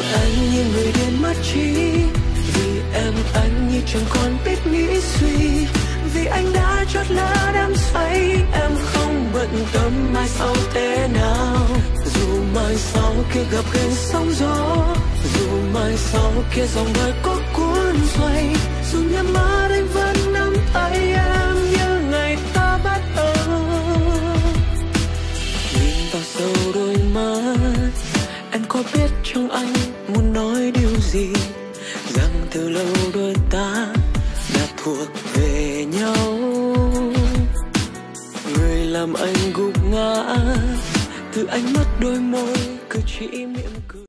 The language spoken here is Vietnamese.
anh như người điên mất trí, vì em anh như chẳng còn biết nghĩ suy, vì anh đã chót lỡ đắm say. Em không bận tâm mai sau thế nào, dù mai sau kia gặp gành sóng gió, dù mai sau kia dòng đời có cuốn xoay, dù nhắm mắt anh vẫn nắm tay em như ngày ta bắt đầu. Nhìn vào sâu đôi mắt, em có biết trong anh muốn nói điều gì, rằng từ lâu đôi ta đã thuộc về nhau. Người làm anh gục ngã, từ ánh mắt đôi môi cứ chỉ mỉm cười.